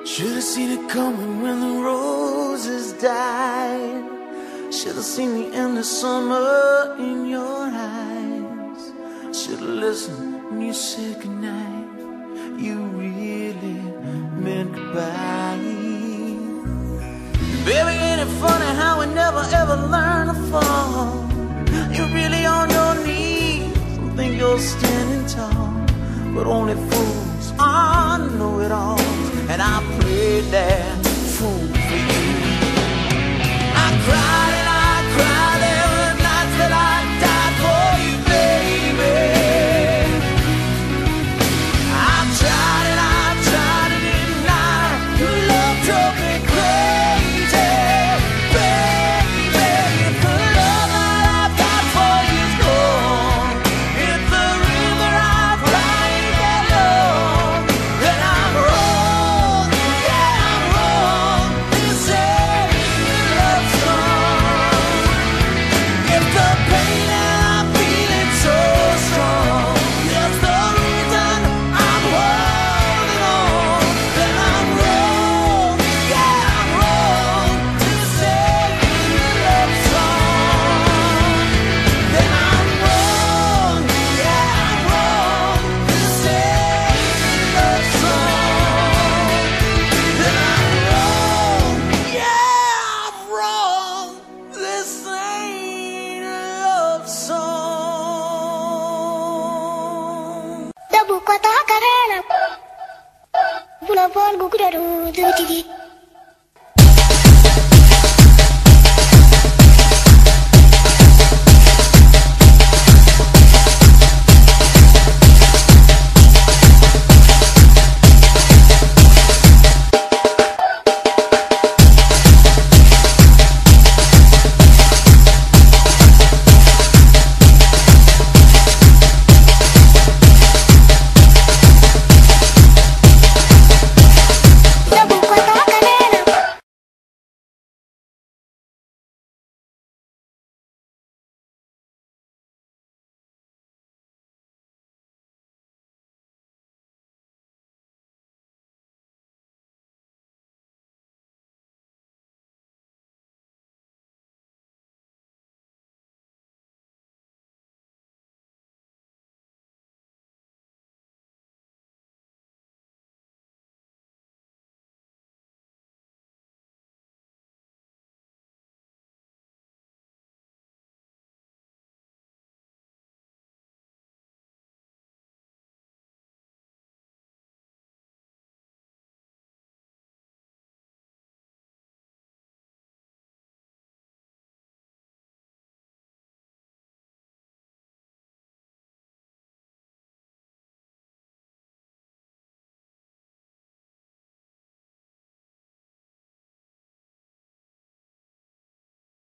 Should've seen it coming when the roses died. Should've seen the end of summer in your eyes. Should've listened when you said goodnight. You really meant goodbye. Baby, ain't it funny how we never ever learn to fall? You're really on your knees and think you're standing tall, but only fools know it all. And I played that fool for you. I cried and I cried every night till I died for you, baby. I tried and I tried to deny your love drove me crazy, baby. If the love that I've got for you's gone, if the river I've cried alone, then I'm wrong, yeah, I'm wrong. This ain't a love song. If the pain that I'm feeling so strong is the reason I'm holding on, then I'm wrong, yeah, I'm wrong. This ain't a love song. Then I'm wrong, yeah, I'm wrong. This ain't a love song. Then I'm wrong, yeah, I'm wrong. This ain't a love song. Dabu kata karena bulan bulan gugur dari